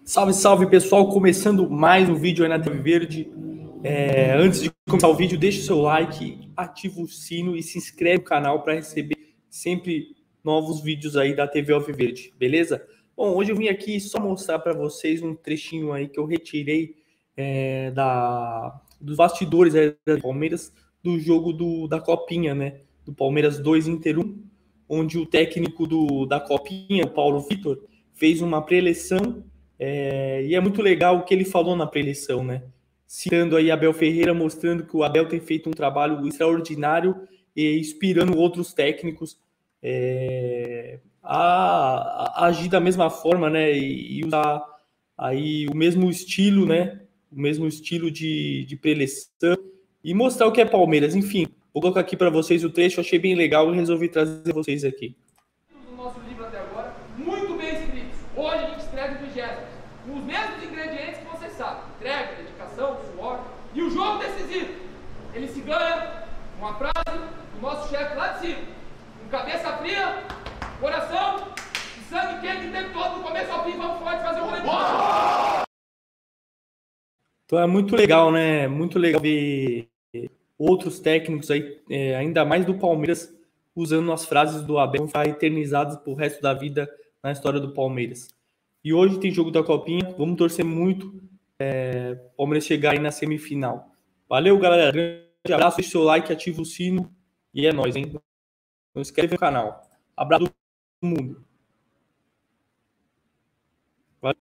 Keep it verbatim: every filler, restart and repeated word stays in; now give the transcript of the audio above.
Salve, salve, pessoal! Começando mais um vídeo aí na T V Verde. É, antes de começar o vídeo, deixa o seu like, ativa o sino e se inscreve no canal para receber sempre novos vídeos aí da T V Alviverde, beleza? Bom, hoje eu vim aqui só mostrar para vocês um trechinho aí que eu retirei é, da, dos bastidores aí do Palmeiras, do jogo do, da Copinha, né? Do Palmeiras dois Inter um, onde o técnico do, da Copinha, o Paulo Vitor, fez uma pré-eleição. É, e é muito legal o que ele falou na pré-eleição, né? Citando aí Abel Ferreira, mostrando que o Abel tem feito um trabalho extraordinário e inspirando outros técnicos é, a, a agir da mesma forma, né? E, e usar aí o mesmo estilo, né? O mesmo estilo de, de pré-eleição e mostrar o que é Palmeiras. Enfim, vou colocar aqui para vocês o trecho, achei bem legal e resolvi trazer vocês aqui. O nosso livro até agora, muito bem escritos. Hoje a gente escreve o vigésimo. Com os mesmos ingredientes que você sabe: entrega, dedicação, suor e o jogo decisivo. Ele se ganha com a frase do nosso chefe lá de cima: com cabeça fria, coração e sangue quente o tempo todo, do começo ao fim. Vamos forte fazer o gol. Então é muito legal, né? Muito legal ver outros técnicos aí, é, ainda mais do Palmeiras, usando as frases do Abel, eternizadas pro resto da vida na história do Palmeiras. E hoje tem jogo da Copinha, vamos torcer muito é, o Palmeiras chegar aí na semifinal. Valeu, galera, grande abraço, deixa o seu like, ativa o sino e é nóis, hein? Não esquece do canal. Abraço a todo mundo.